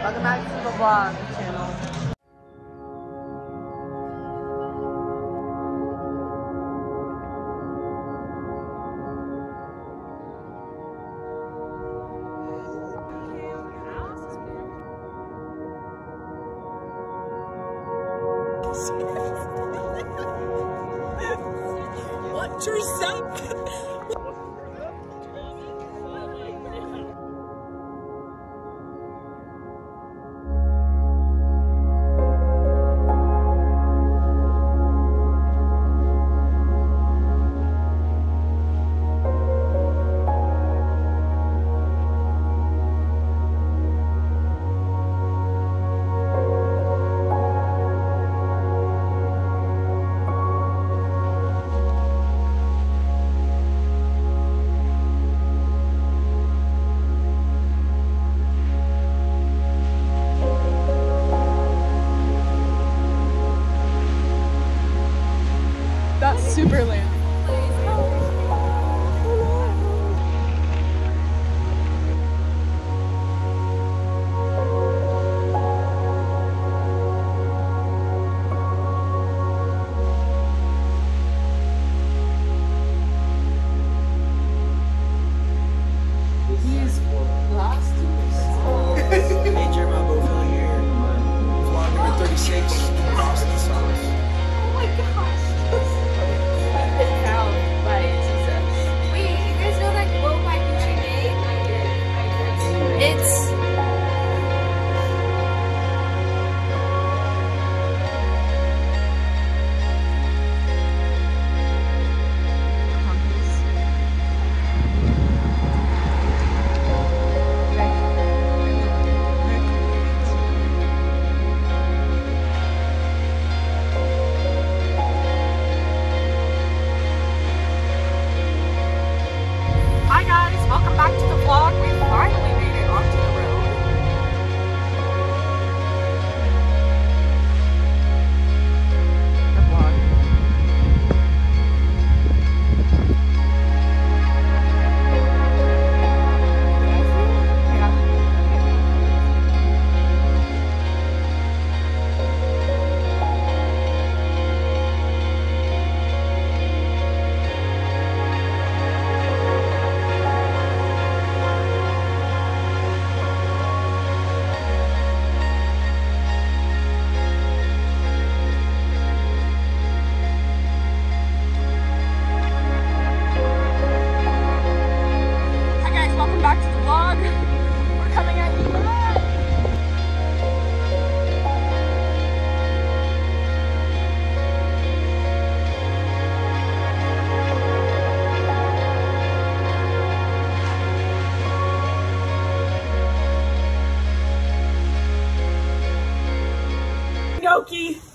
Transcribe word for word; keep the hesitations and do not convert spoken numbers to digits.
Welcome back to the vlog channel. Watch yourself. That's super lame. These last two songs. Hey, Jeremiah Boville here. Vlog number thirty-six. Lost in Sauce. Oh my gosh. Found by Jesus. Wait, you guys know that quote by Gucci Mane? I did. I did. It's Hi guys, welcome back to the vlog. We finally made it onto the road. The vlog. Hi guys, welcome back to the vlog. We're coming at you live. Gnocchi.